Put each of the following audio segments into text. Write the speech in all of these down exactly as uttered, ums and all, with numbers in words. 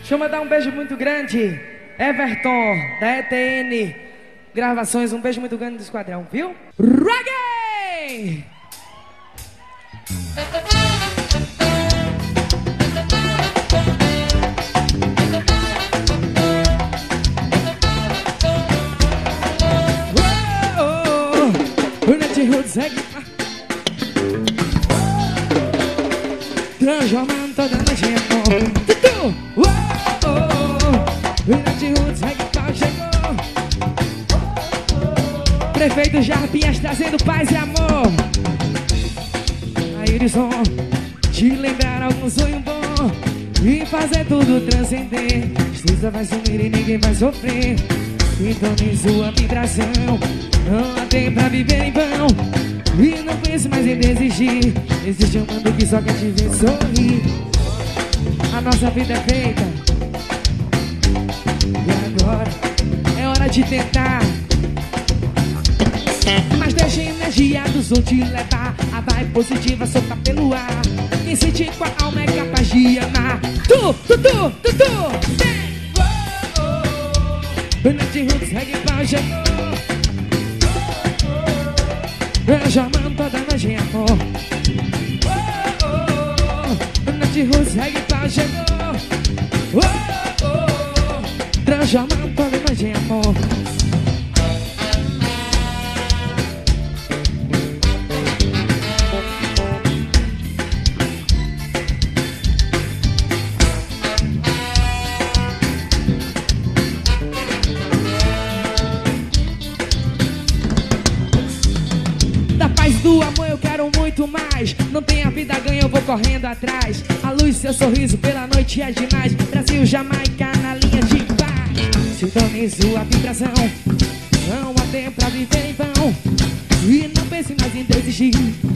Deixa eu mandar um beijo muito grande. Everton, da E T N Gravações, um beijo muito grande do Esquadrão, viu? Reggae! Roots, reggae, transformando toda noite em amor. Tutu, oh, oh, Unity Roots, reggae, chegou. Prefeito Jarpinhas trazendo paz e amor. Aí eles vão te lembrar algum sonho bom e fazer tudo transcender. Tristeza vai sumir e ninguém vai sofrer. Sintonize sua vibração. Não há tempo pra viver em vão. E não pense mais em desistir. Existe um mundo que só quer te ver sorrir. A nossa vida é feita. E agora é hora de tentar. Mas deixa a energia do som te levar. A vibe positiva solta pelo ar. Quem sente com a alma é capaz de amar. Tu, tu, tu, tu, tu. Unity Roots, reggae, pau, chegou. Transformando toda noite em amor. Unity Roots, reggae, pau, chegou. Transformando toda noite em amor. Do amor eu quero muito mais. Não tem a vida ganha, eu vou correndo atrás. A luz, seu sorriso pela noite é demais. Brasil, Jamaica na linha de paz. Sintonize a vibração. Não há tempo pra viver em vão. E não pense mais em desistir.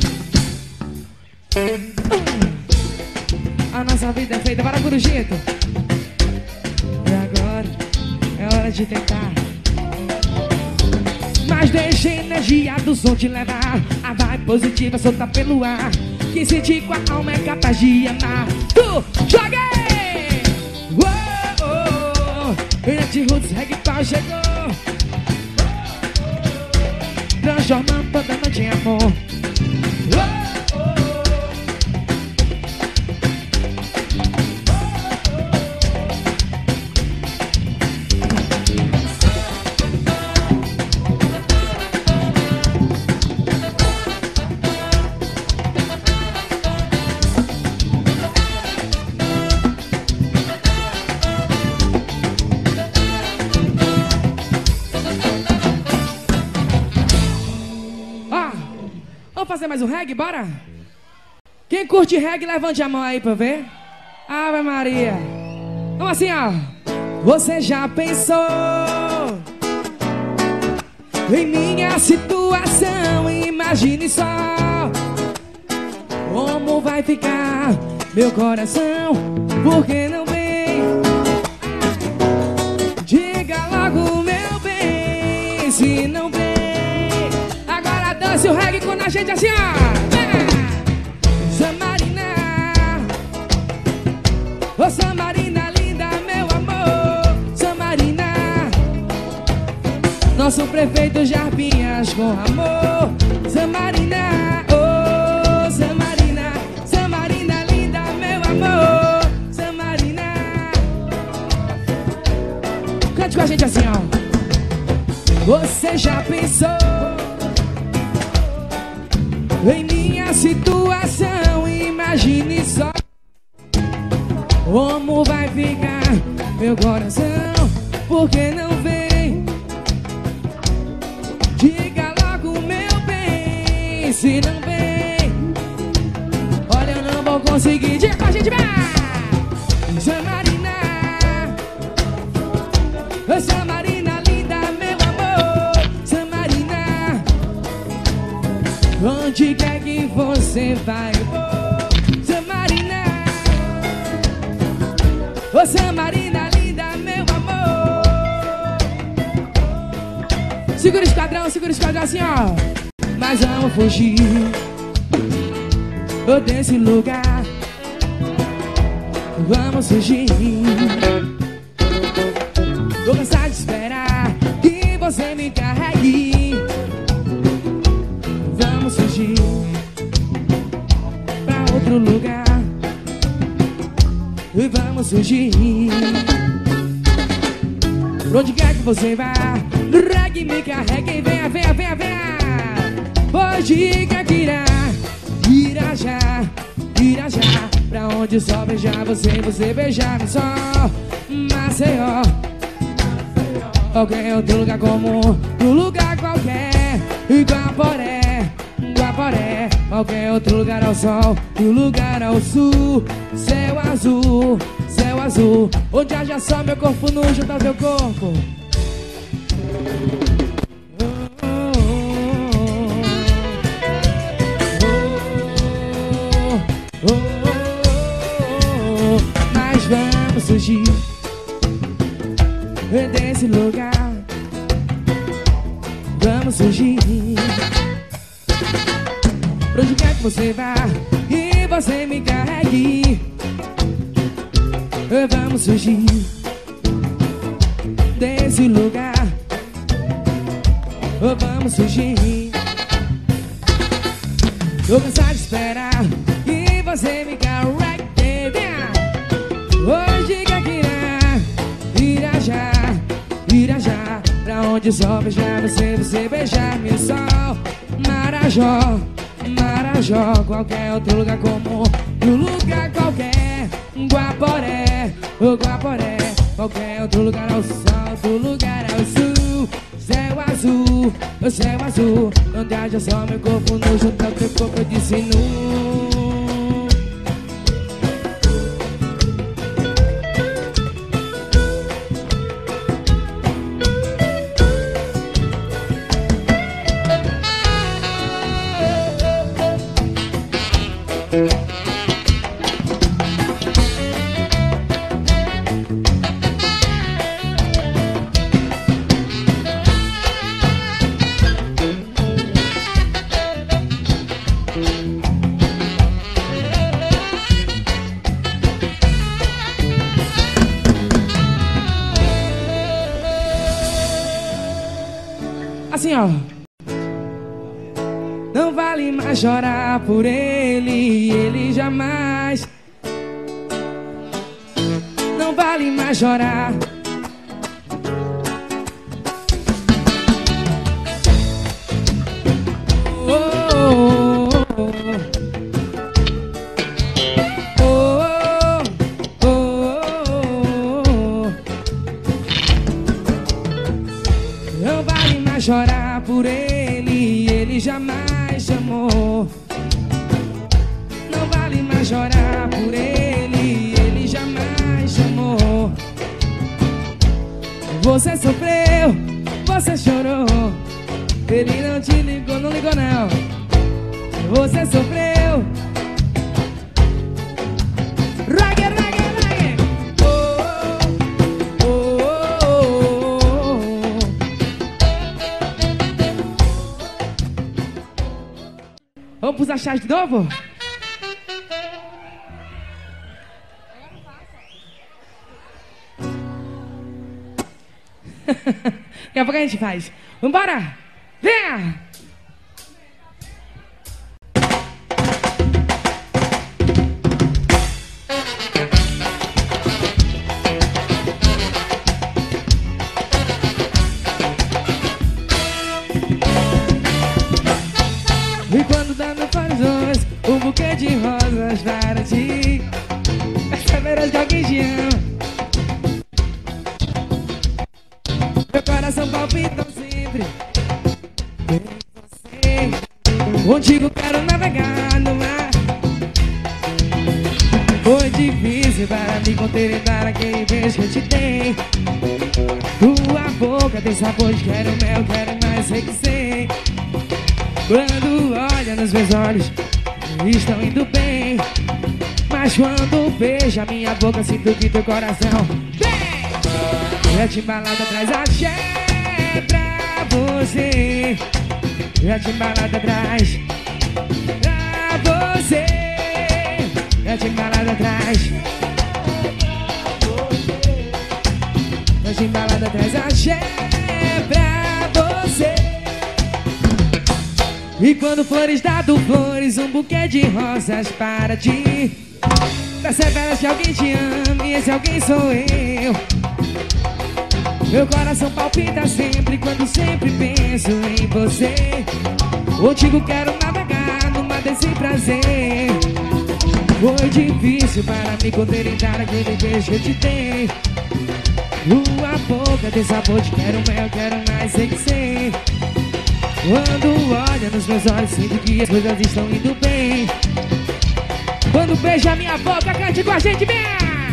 A nossa vida é feita para Corujito. E agora é hora de tentar. Mas deixa a energia do som te levar. A vibe positiva solta pelo ar. Quem sentir com a alma é capaz de amar. Tu, joga aí! Oh, oh, Unity Roots, reggae, pau, chegou. Transformando toda noite em amor. Oh, oh, vamos fazer mais um reggae, bora? Quem curte reggae, levante a mão aí pra ver. Ave Maria. Vamos assim, ó. Você já pensou em minha situação? Imagine só como vai ficar meu coração. Por que não vem? Diga logo, meu bem, se não vem. Dance o reggae com a gente assim, ó. Samarina, ô Samarina linda, meu amor. Samarina, nosso prefeito Jarpinhas com amor. Samarina, ô Samarina, Samarina linda, meu amor. Samarina, cante com a gente assim, ó. Você já pensou em minha situação? Imagine só como vai ficar meu coração. Por que não vem? Diga logo, meu bem, se não vem. Olha, eu não vou conseguir. Diga com a gente, vai! Samarina, Samarina linda, meu amor. Samarina, onde quer que você vai, oh, Samarina, ô Samarina linda, meu amor. Segura o esquadrão, segura o esquadrão assim, ó. Mas vamos fugir desse lugar. Vamos fugir. surgir. Pra onde quer que você vá, no reggae me carrega e venha, venha, venha, venha. Hoje quer tirar, tira já, tira já. Pra onde o sol beijar você, você beijar no sol. Maceió, qualquer outro lugar comum, um lugar qualquer. Guaporé, Guaporé, qualquer outro lugar ao sol e um lugar ao sul. Céu azul, céu azul, onde haja só meu corpo nu junto ao teu corpo. Oh, oh, oh, oh, mas vamos surgir desse lugar. Vamos surgir. Pra onde quer que você vá e você me carregue. Vamos surgir desse lugar. Vamos surgir. Tô cansado de esperar e você me carregue. Hoje quer tirar, tira já, tira já. Pra onde o sol beijar você, você beijar meu sol. Marajó, Marajó, qualquer outro lugar comum, um lugar qualquer. Guaporé, o Guaporé, qualquer outro lugar ao sol, outro lugar ao sul. Céu azul, o céu azul, onde haja só meu corpo nu junto ao teu corpo, eu disse nu. Assim, ó. Não vale mais chorar por ele, ele jamais. Não vale mais chorar. Oh, oh, oh, oh, oh. Não vale mais chorar por ele, ele jamais chamou. Não vale mais chorar por ele, ele jamais chamou. Você sofreu, você chorou, ele não te ligou, não ligou não. Você sofreu. Reggae, reggae, reggae. Oh, oh, oh, oh. Vamos pros achados de novo? Daqui a pouco a gente faz. Vambora! Venha! E quando dá meu corações, um buquê de rosas para ti. Essa verás de alguém te ama. Meu coração palpita sempre em você. Contigo quero navegar no mar. Foi difícil para me conter e dar aquele beijo que eu te dei. Tua boca tem sabor de quero mel, quero mais, sei que sei. Quando olha nos meus olhos, estão indo bem. Mas quando beija minha boca, sinto que teu coração vem. Já te embalado atrás, axé pra você. Já te embalado atrás pra você. Já te embalado atrás. Já te embalado atrás, axé pra você. E quando flores dado flores, um buquê de rosas para ti. Persevera que alguém te ama e esse alguém sou eu. Meu coração palpita sempre quando sempre penso em você. Contigo quero navegar numa desse prazer. Foi difícil para me conter em dar aquele beijo que eu te dei. Tua boca tem sabor de quero mel, quero mais, sei que sei. Quando olha nos meus olhos, sinto que as coisas estão indo bem. Quando beija minha boca, cante com a gente, vem!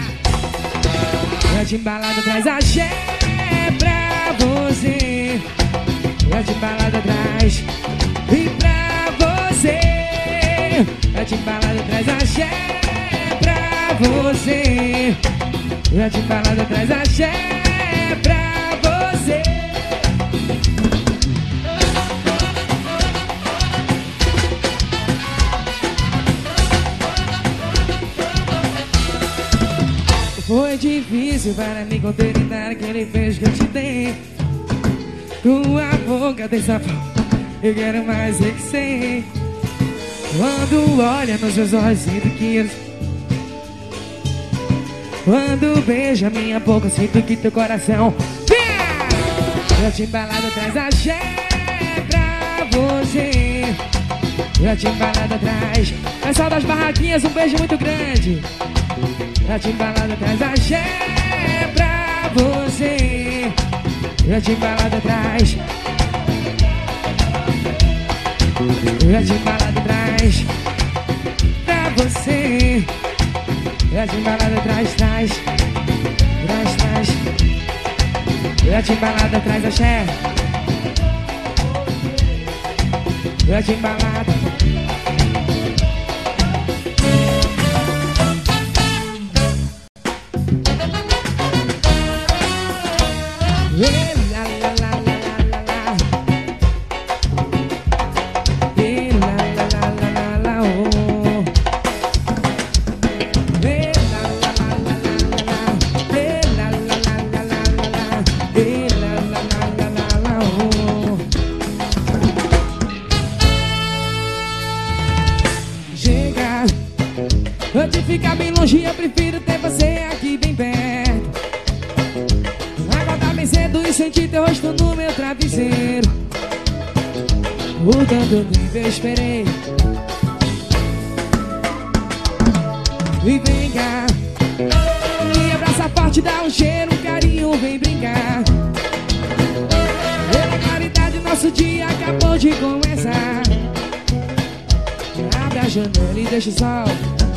Cante embalado, traz axé pra você. Cante embalado atrás e pra você. Cante embalado, traz axé pra você. Cante embalado, traz axé pra você. Foi difícil para me conter e dar aquele beijo que eu te dei. Tua boca tem sabor, eu quero mais, sei que sei. Quando olha nos meus olhos, sinto que eles... Quando beija minha boca, sinto que teu coração... Eu te embalado, traz axé pra você. Eu te embalado atrás. Pessoal das barraquinhas, um beijo muito grande. Eu te embalado, traz axé pra você. Eu te embalado atrás. Eu te embalado atrás pra você. Eu te embalado atrás, trás, trás, trás. Eu te embalado atrás, axé. Eu te embalado. Antes de ficar bem longe, eu prefiro ter você aqui bem perto. Acordar bem cedo e sentir teu rosto no meu travesseiro. O tanto tempo eu esperei. E vem cá, me abraça forte, dá um cheiro, um carinho, vem brincar. Pela claridade, nosso dia acabou de começar. Abre a janela e deixa o sol.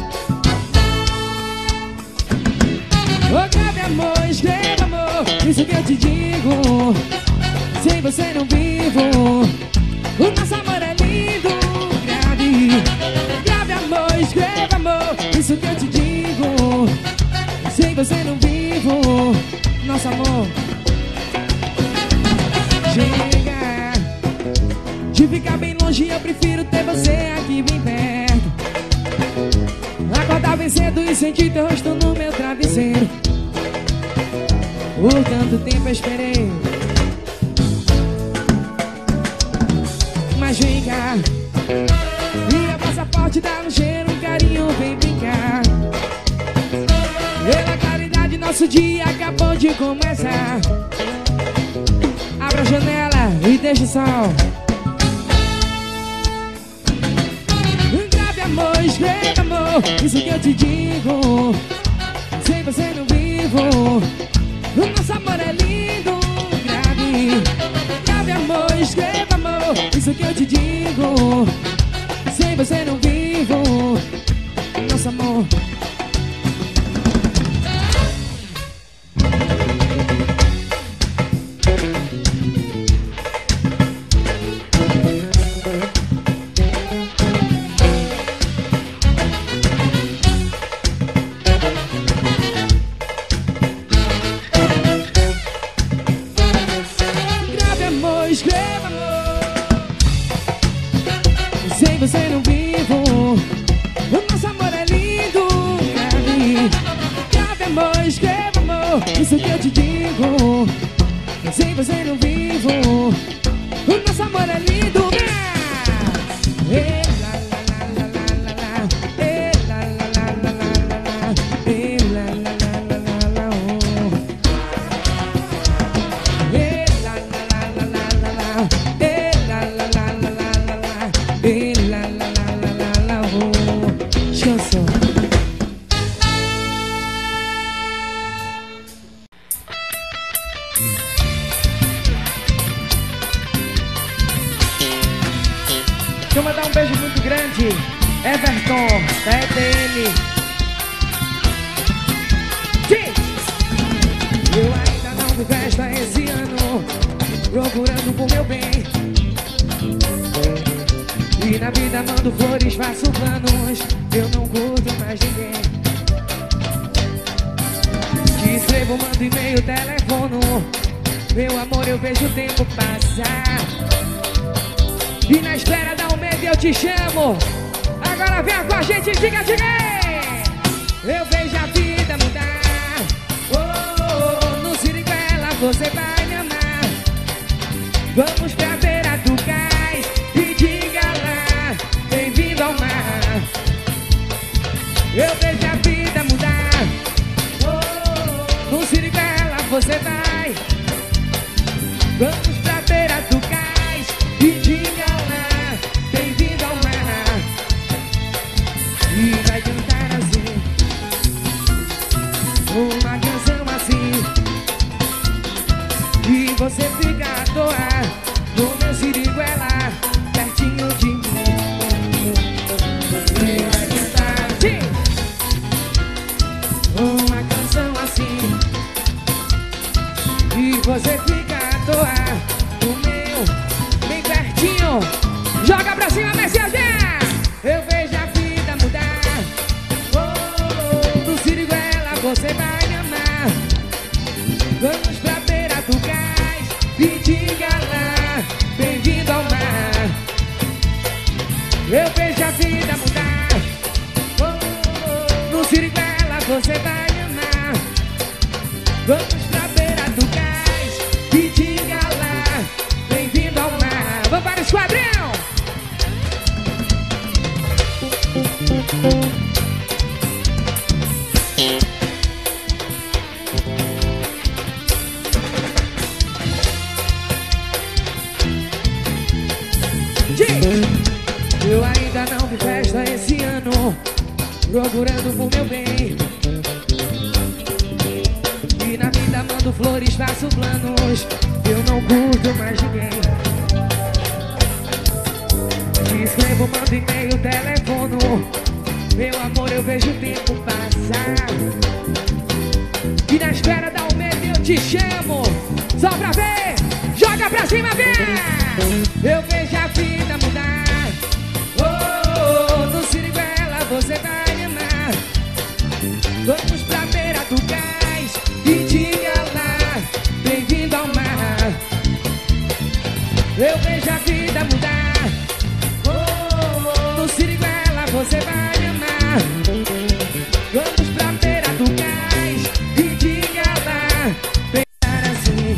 Ô, grave amor, escreva amor, isso que eu te digo. Sem você não vivo. O nosso amor é lindo. Grave, grave amor, escreva amor, isso que eu te digo. Sem você não vivo. Nosso amor. Chega de ficar bem longe, eu prefiro ter você aqui bem perto. Acordar bem cedo e sentir teu rosto no meu travesseiro. Por tanto tempo eu esperei. Mas vem cá, vira passaporte, dá um cheiro, um carinho, vem brincar. Pela claridade, nosso dia acabou de começar. Abra a janela e deixa o sol. Grave amor, escreva amor, isso que eu te digo. Sem você não vivo. O nosso amor é lindo. Grave, grave amor, escreva amor, isso que eu te digo. Sem você não vivo. Nosso amor. Escreva amor, sem você não vivo. O nosso amor é lindo. Grave, grave amor, escreva amor, isso que eu te digo. Sem você não vivo. O nosso amor é lindo. E la la la la la la, e la la la la la la, Deixa eu mandar um beijo muito grande, Everton, da E T M. Eu ainda não vi festa esse ano, procurando por meu bem. E na vida mando flores, faço planos, eu não curto mais ninguém. Te escrevo, mando e-mail, telefono, meu amor, eu vejo o tempo passar. E na espera dá um medo, eu te chamo. Agora vem com a gente, diga, diga aí. Eu vejo a vida mudar. Oh, oh, no Siriguela você vai me amar. Vamos pra beira do cais e diga lá, bem-vindo ao mar. Eu vejo a vida mudar. Oh, oh, no Siriguela você vai. Vamos pra beira do cais e diga lá, bem-vindo ao mar. E vai cantar assim, uma canção assim, e você fica à toa no meu Siriguela, pertinho de mim. E vai cantar assim, uma canção assim, e você fica à toa no meu, bem pertinho. Joga pra cima, Messias! Eu vejo a vida mudar. Oh, no Siriguela você vai me amar. Vamos pra beira do cais e diga lá, bem-vindo ao mar. Eu vejo a vida mudar. Oh, no Siriguela você vai me amar. Vamos pra beira do cais e diga lá, bem-vindo ao mar. Vamos para o esquadrão! Eu ainda não vi festa esse ano, procurando por meu bem. E na vida mando flores, faço planos, eu não curto mais ninguém. Te escrevo, mando e-mail, telefono, meu amor, eu vejo o tempo passar. E na espera dá um medo, eu te chamo. Só pra ver, joga pra cima, vem! Eu vejo a vida mudar. Oh, oh, no Siriguela você vai me amar. Vamos pra beira do cais e diga lá, bem-vindo ao mar. Eu vejo a vida mudar. Oh, oh, no Siriguela você vai me amar. Vamos pra beira do cais e diga lá, pensar assim,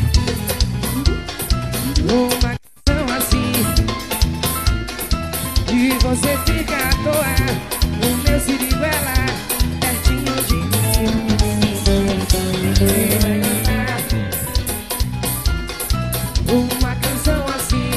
uma canção assim, e você fica à toa no meu Siriguela, pertinho de mim. E vai cantar uma canção assim,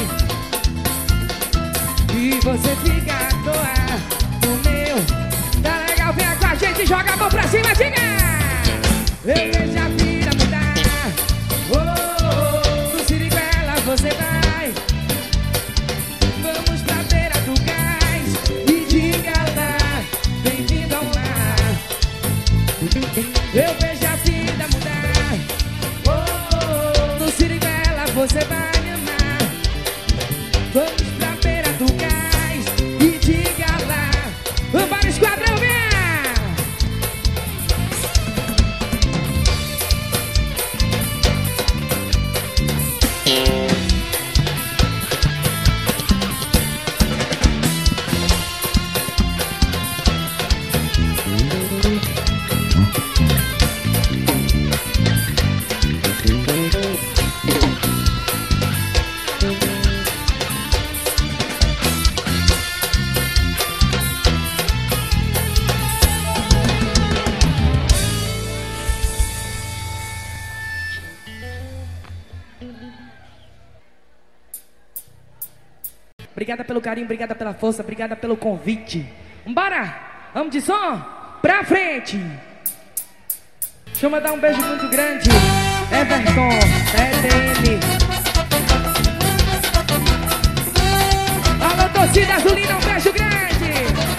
e você fica à toa no meu. Tá legal, vem com a gente, joga a mão pra cima, diga! Eu vejo a vida mudar. Oh, oh, oh, no Siriguela você vai. Vamos pra beira do cais e diga lá, bem-vindo ao mar. Eu vejo a vida mudar. Oh, oh, oh, no Siriguela você vai me amar. Vamos pra beira do cais e diga lá. Vamos para o esquadrão, vem! Obrigada pelo carinho, obrigada pela força, obrigada pelo convite. Vambora! Vamos de som? Pra frente! Deixa eu mandar um beijo muito grande Everton, é dele. Alô, torcida azulina, um beijo grande.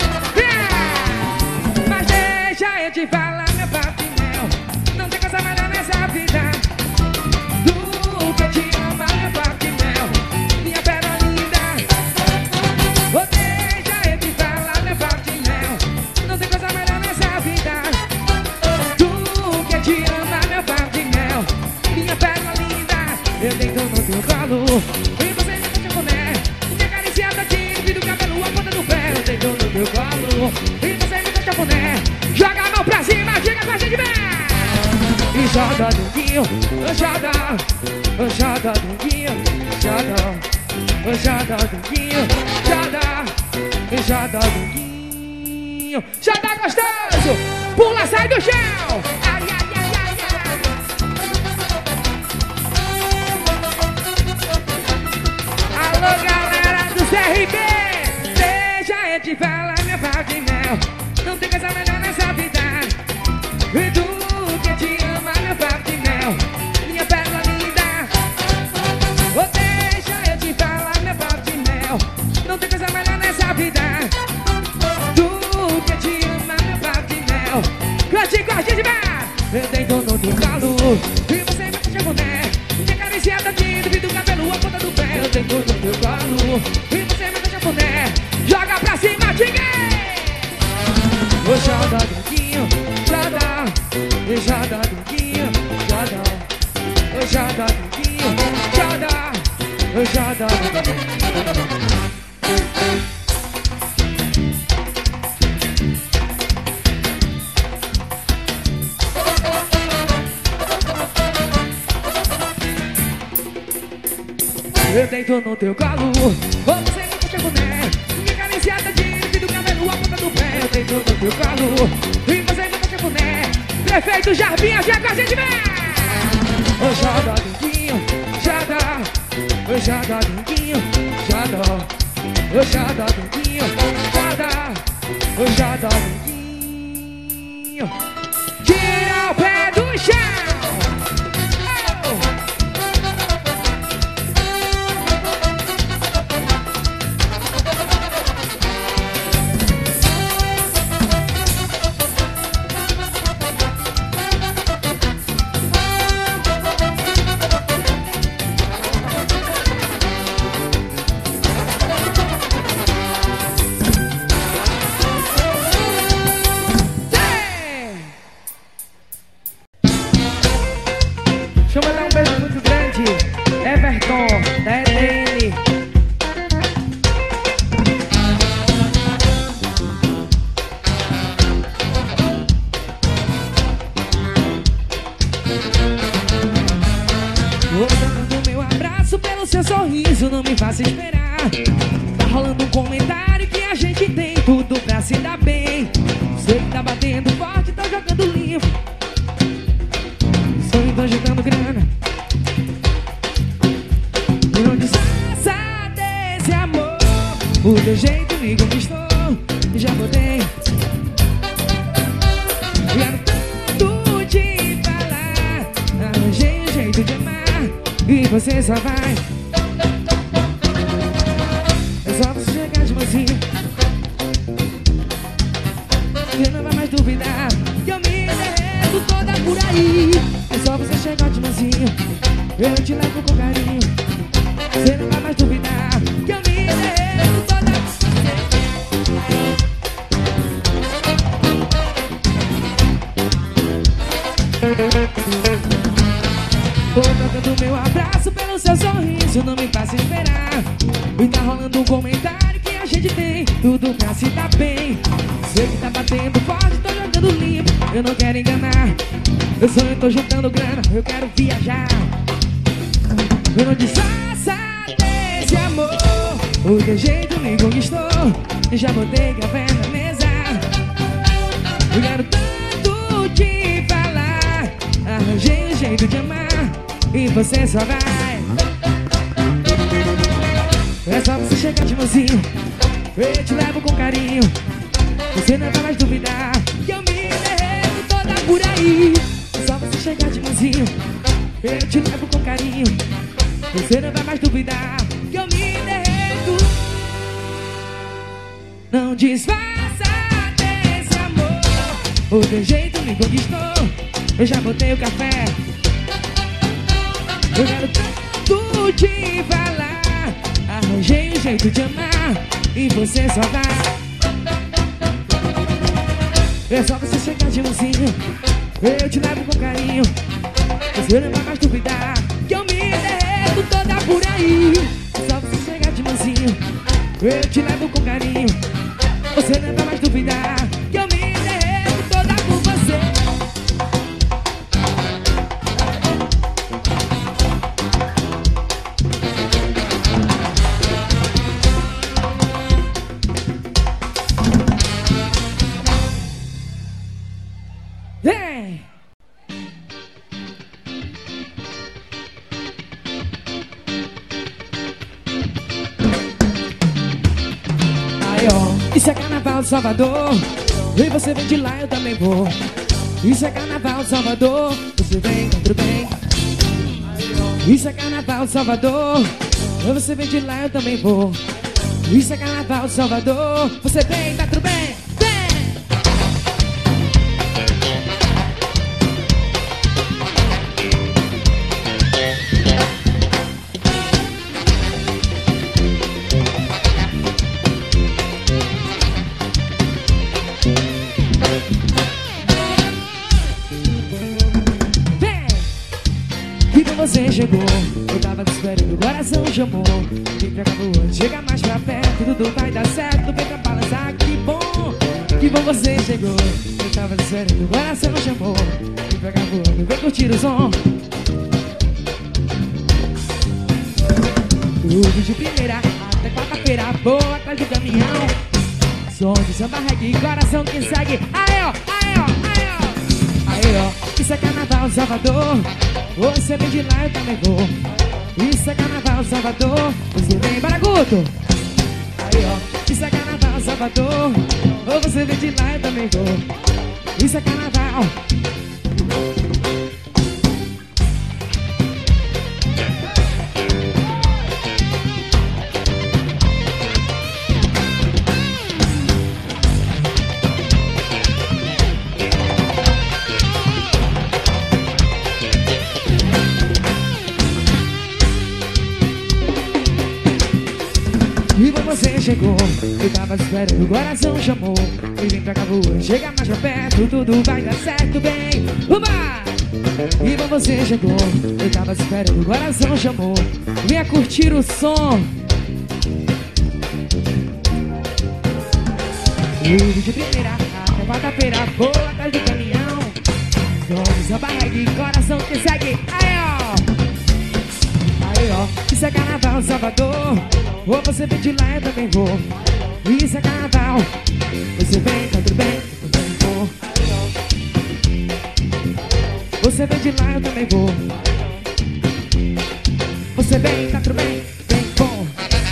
É. Mas deixa eu te falar, meu papo de mel. Não tem coisa melhor nessa vida do que te amar, meu papo de mel. Minha pérola linda. Oh, deixa eu te falar, meu papo de mel. Não tem coisa melhor nessa vida do que te amar, meu papo de mel. Minha pérola linda. Eu deito no teu colo e você me deixa boné. Me acariciando aqui, vi do cabelo, a ponta do pé. Eu deito no teu colo e você me deixa boné. Joga a mão pra cima, diga com a gente bem. E joga dunguinho, joga, joga dunguinho, joga, joga dunguinho, joga, joga dunguinho, joga gostoso, pula, sai do chão. Ai, ai, ai, ai, ai. Alô, galera do C R B, deixa eu te falar, minha pau de mel. Não tem coisa melhor nessa vida do que te amar, meu papo de mel. Minha pérola linda. Oh, deixa eu te falar, meu papo de mel. Não tem coisa melhor nessa vida do que te amar, meu papo de mel. Cante com a gente, vai! Eu deito no teu colo e você me deixa boné. Me acariciada aqui, do cabelo, a ponta do pé. Eu deito no teu colo e você me deixa boné. Joga pra cima, diga! Ô, joga dunguinho, joga, joga dunguinho, joga, ô, joga dunguinho, joga, ô, joga dunguinho. Eu deito no teu colo, você me deixa boné. Me acariciada de do cabelo, a ponta do pé. Eu deito no teu colo e você me deixa boné. Prefeito Jarbinha, já com a gente, vem! Ô, joga dunguinho, joga, ô, joga dunguinho, joga, ô, joga dunguinho, joga, ô, joga dunguinho. Tira o pé do chão. Deixa eu mandar um beijo muito grande, Everton, da E D N. Vou dando meu abraço pelo seu sorriso, não me faça esperar. Tá rolando um comentário que a gente tem tudo pra se dar bem. Sei que tá batendo forte, tá jogando limpo. Tô juntando grana. E não desfaça desse amor. O teu jeito me conquistou. Já botei. Quero tanto te falar. Arranjei um jeito de amar e você só vai. É só você chegar de mansinho. Você não vai mais duvidar que eu me derreto toda por aí. É só você chegar de mansinho, eu te levo com carinho. Você não vai mais duvidar que eu me derreto toda. Tô trocando meu abraço pelo seu sorriso, não me faça esperar. E tá rolando um comentário que a gente tem tudo pra se dar bem. Sei que tá batendo forte, tô jogando limpo. Eu não quero enganar, eu sonho, tô juntando grana, eu quero viajar. Eu não desfaça desse amor. O teu jeito me conquistou. Eu já botei café na mesa. Eu quero tanto te falar. Arranjei um jeito de amar e você só vai. É só você chegar de mansinho, eu te levo com carinho. Você não vai mais duvidar que eu me derreto toda por aí. É só você chegar de mansinho, eu te levo com carinho. Você não vai mais duvidar que eu me derreto. Não disfarça desse amor, o teu jeito me conquistou. Eu já botei o café, eu quero tanto te falar. Arranjei um jeito de amar e você só dá. É só você chegar de mansinho, eu te levo com carinho. Você não vai mais duvidar que eu me derreto toda por aí. É só você chegar de mansinho, eu te levo com carinho. Você não vai mais duvidar que eu me derreto toda por você. Vem! Aí ó, isso é carnaval de Salvador, e você vem de lá, eu também vou. Isso é carnaval de Salvador, você vem, tudo bem. Isso é carnaval de Salvador, e você vem de lá, eu também vou. Isso é carnaval de Salvador, você vem, tá tudo bem. Você chegou, eu tava te esperando, o coração chamou. Vem pra cá voando, chega mais pra perto, tudo vai dar certo, vem pra balançar, que bom. Que bom você chegou, eu tava te esperando, o coração chamou. Vem pra cá voando, vem curtir o som. Tudo de primeira até quarta-feira, vou atrás do caminhão. Som de samba, reggae, coração que segue. Aí ó, aí ó, aí ó. Aí ó, isso é carnaval de Salvador, você vem de lá, eu também vou. Isso é carnaval Salvador, você vem, Baraguto. Aí ó, isso é carnaval Salvador, ou você vem de lá, eu também vou. Isso é carnaval. Você chegou, eu tava esperando, o coração chamou. E vem pra cá voando, chega mais pra perto, tudo vai dar certo, bem. Uba! E você chegou, eu tava esperando, o coração chamou. Venha curtir o som. Tudo de primeira até quarta-feira, vou atrás do caminhão. Som, samba, reggae, coração que segue. Aí ó, aí ó, isso é carnaval Salvador, ou você vem de lá, eu também vou. Isso é carnaval, você vem, tá tudo bem, eu também vou. Você vem de lá, eu também vou. Você vem, tá tudo bem, bem bom.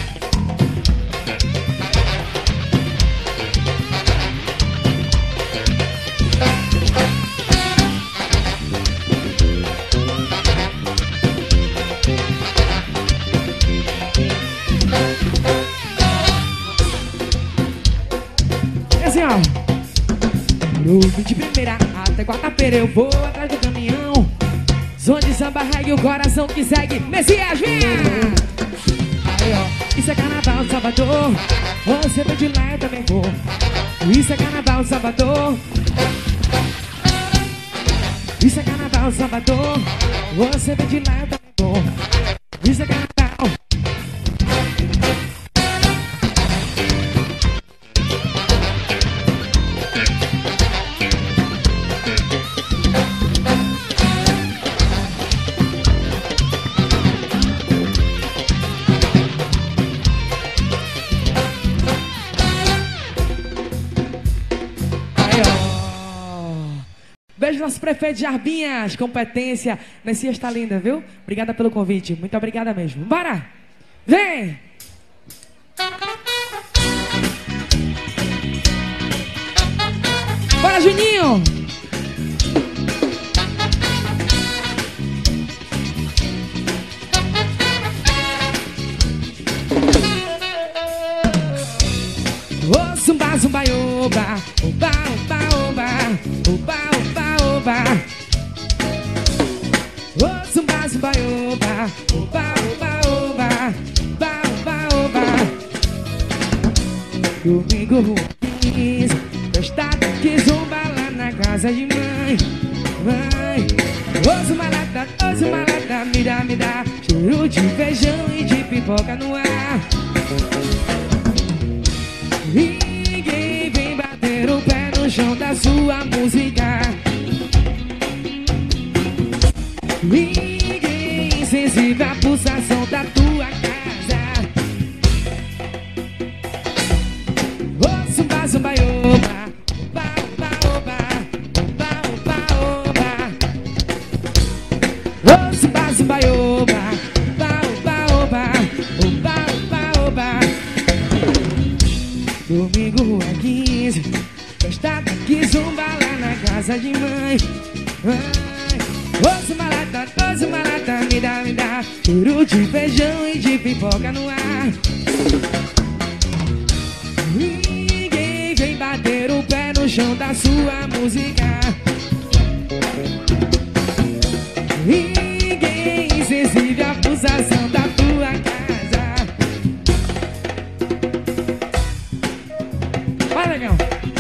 Novo de primeira até quarta-feira, eu vou atrás do caminhão. Som de samba, reggae, o coração que segue. Messias, vinha! Aí ó, isso é carnaval Salvador, você vem de lá, eu também vou. Isso é carnaval Salvador, isso é carnaval Salvador, você vem de lá, eu também vou. Isso é carnaval. Beijo nosso prefeito de Jarbinhas, competência. Messias tá linda, viu? Obrigada pelo convite, muito obrigada mesmo. Bora! Vem! Bora, Juninho! zumba, oba, oba, oba, oba, oba, oba, oba. Oh, zumba, zumba, oba, oba, oba, oba, oba, oba, oba. Domingo ruim, festa que zumba lá na casa de mãe, mãe. Ô zumalada, ô zumalada, me dá, me dá cheiro de feijão e de pipoca no ar. Ninguém vem bater o pé no chão da sua música. Ninguém insensível à pulsação da tua casa. Ô zumba, zumba, oba, oba, oba, oba, oba, oba, oba. Ô zumba, zumba, oba, oba, oba, oba, oba, oba, oba. Domingo é quinze, festa que zumba lá na casa de mãe, mãe. Ô zumalada, ô zumalada, me dá, me dá cheiro de feijão e de pipoca no ar. Ninguém vem bater o pé no chão da sua música. Ninguém insensível à pulsação da tua casa. Vai, legal.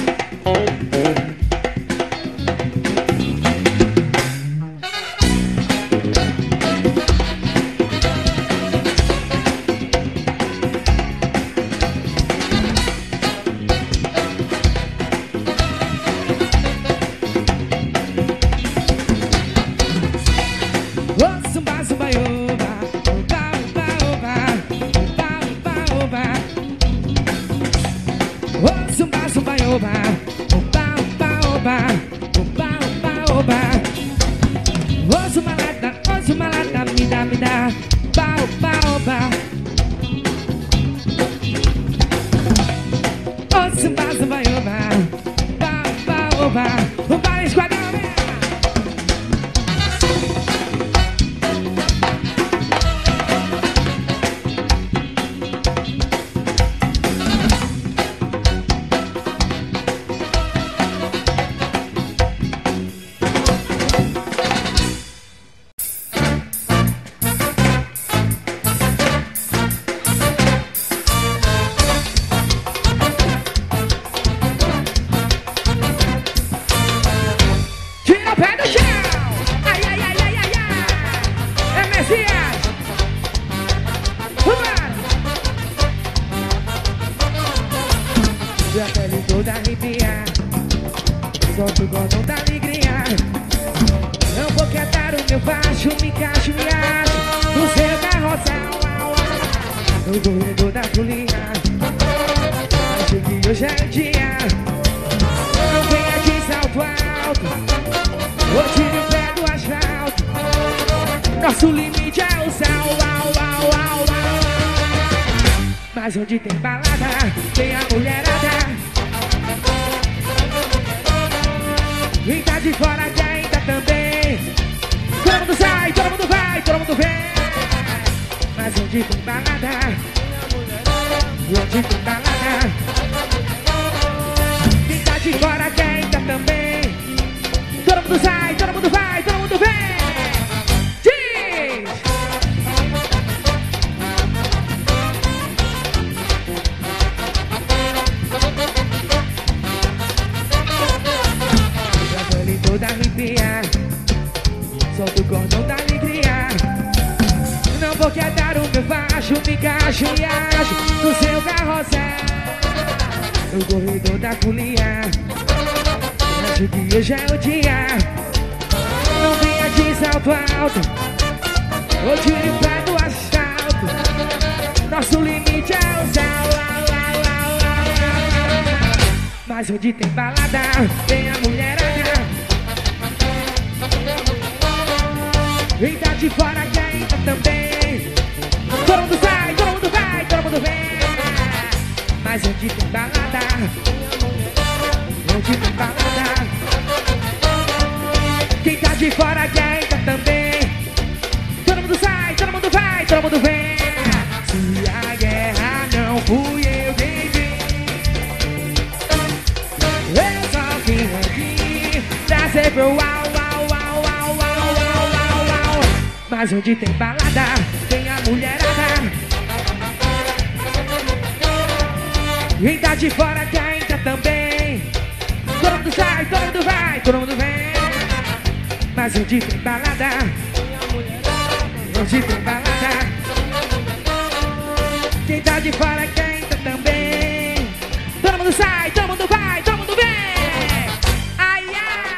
Mas onde tem balada, tem a mulherada. E tá de fora que ainda também. Todo mundo sai, todo mundo vai, todo mundo vem. Mas onde tem balada, onde tem balada, quem tá de fora que ainda também. Todo mundo sai, todo mundo vai, todo mundo vem. Toda arrepia, solta o cordão da alegria. Não vou quedar o meu facho, me encaixo e acho no seu carrossel, no corredor da folia. Acho que hoje é o dia. Não venha de salto alto, ou tire o pé do asfalto. Nosso limite é o céu. Mas onde tem balada, tem a mulherada. E tá de fora que ainda também. Todo mundo sai, todo mundo vai, todo mundo vem. Mas onde tem balada, onde tem balada, quem tá de fora que ainda também. Todo mundo sai, todo mundo vai, todo mundo vem. Se a guerra não fui eu quem vi, Mas onde tem balada, tem a mulherada. Quem tá de fora quer entrar também. Todo mundo sai, todo mundo vai, todo mundo vem. Mas onde tem balada, onde tem balada, quem tá de fora quer entrar também. Todo mundo sai, todo mundo vai, todo mundo vem. Ai, ai.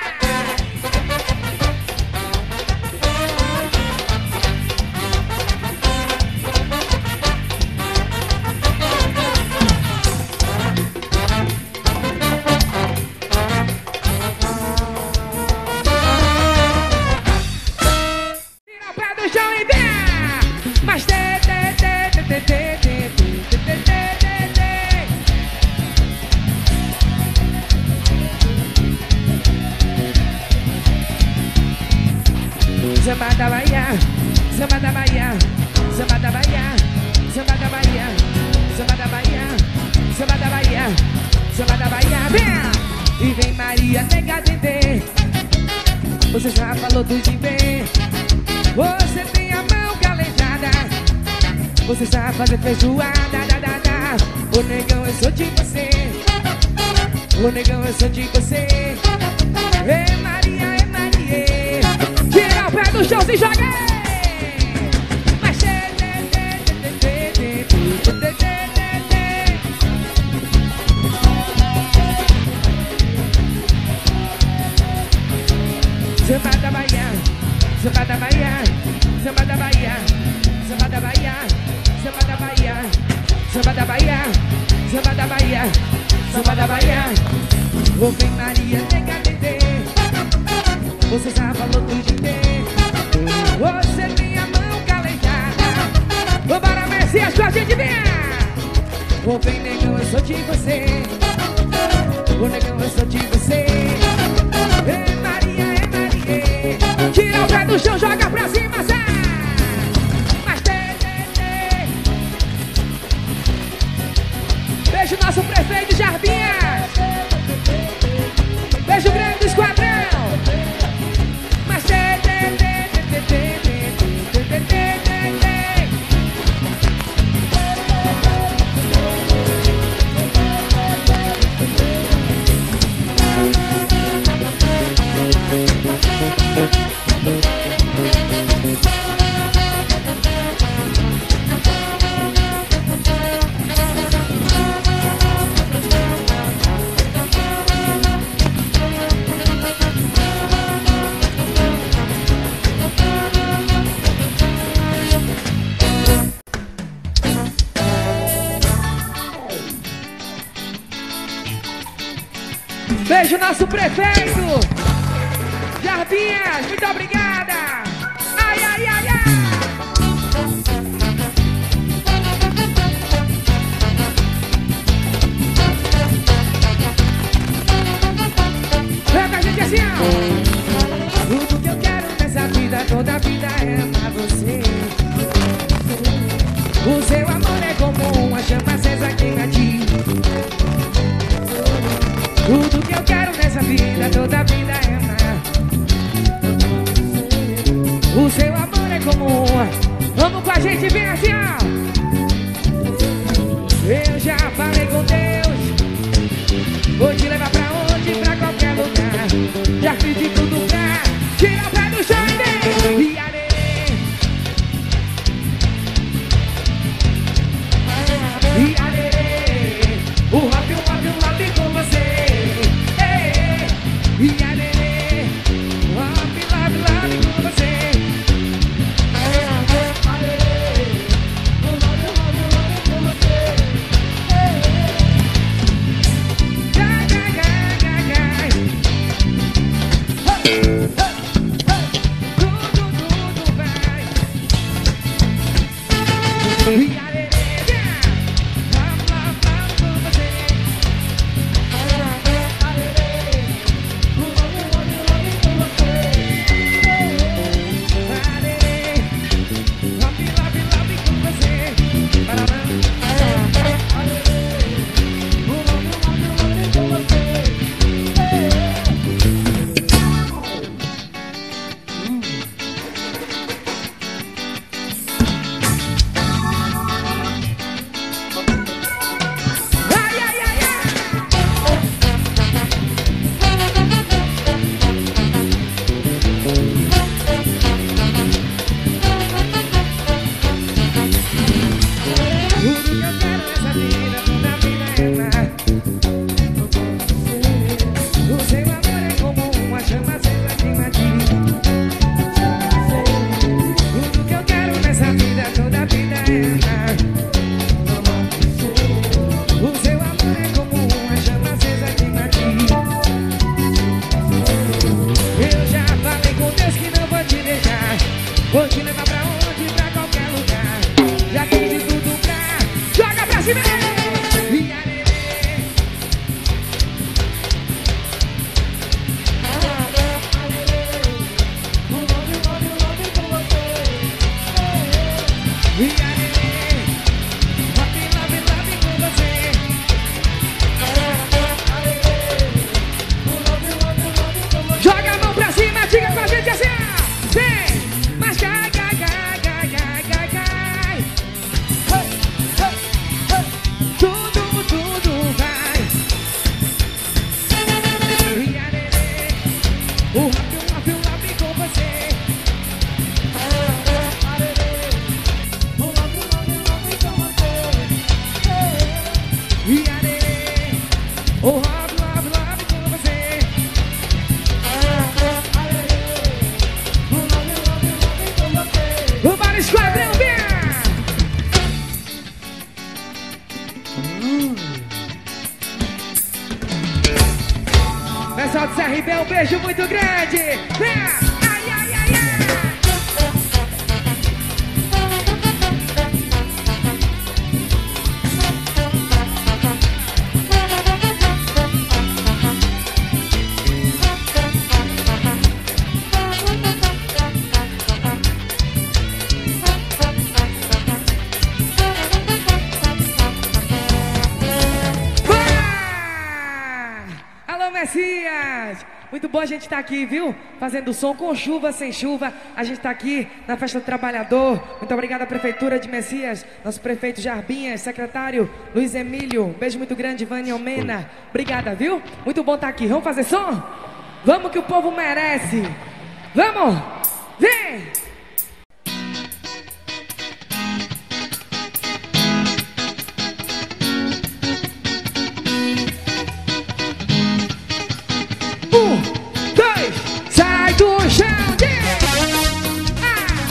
Tira o pé do chão e vem. Mas te, te, te, te, te, te, te, te, te, te, te. Samba da Bahia, samba da Bahia, samba da Bahia, samba da Bahia, samba da Bahia, samba da Bahia, samba da Bahia, vem! E vem Maria, nega atender. Você já falou tudo de bem. Você tem a mão calejada. Você sabe fazer feijoada, da, da, da. Ô negão, eu sou de você. Ô negão, eu sou de você. Ei Maria, ei Maria. Tira o pé do chão, se joga. Mas te, te, te, te, te, te, te, te, te, te. Samba da Bahia, samba da Bahia, samba da Bahia, samba da Bahia, samba da Bahia, samba da Bahia, samba da Bahia, samba da Bahia. Ô vem Maria, nega atender. Você já falou tudo de bem. Você tem a mão calejada. Ô bora Messias com a gente, vem. Ô vem negão, eu sou de você. Ô negão, eu sou de você. Ei Maria, ei Maria. Tira o pé do chão, joga pra cima, sai. Mas tem, tem, tem. Beijo nosso prefeito Jarbinhas. Beijo grande do esquadrão. Mas tem, tem, tem, tem, tem, tem, tem, tem, tem, tem. Beijo nosso prefeito Jarbinhas, muito obrigada. Ai, ai, ai, ai. Vem com a gente assim, ó. Tudo que eu quero nessa vida, toda a vida é amar você. O seu amor é como uma chama acesa que queima-te. Tudo que eu quero nessa vida, toda a vida é amar. O seu amor é como uma. Vamos com a gente, vem assim, ó. Eu já falei com Deus. Vou te levar pra onde, pra qualquer lugar. Já fiz de tudo pra tirar o pé do chão e vem. E arerê. E arerê. O rock, o rock, o rock com você. E a nenê, love, love, love com você. A nenê, love, love, love com você. Gai, gai, gai, gai, gai. Hey, hey, hey. Tudo, tudo vai. E a nenê, love, love, love com você. A nenê. pra cima. E arerê. E arerê. Love, love, love com você. Joga a mão pra cima, diga com a gente assim, ó. Vem, mas cai, cai, cai, cai, cai, cai, cai. Hey, hey, hey. Tudo, tudo vai. E arerê. O rap, o rap, o rap com você. E arerê. O rap, o rap, o rap com você. O Bar Esquadrão, vem! Pessoal do C R B, um beijo muito grande! Vem! Ai, ai, ai, ai! Messias! Muito bom a gente estar aqui, viu? Fazendo som com chuva, sem chuva. A gente está aqui na Festa do Trabalhador. Muito obrigado à Prefeitura de Messias, nosso prefeito Jarbinhas, secretário Luiz Emílio. Beijo muito grande, Vânia Almena. Obrigada, viu? Muito bom estar aqui. Vamos fazer som? Vamos que o povo merece. Vamos! Vem! Um, dois, sai do chão, ah.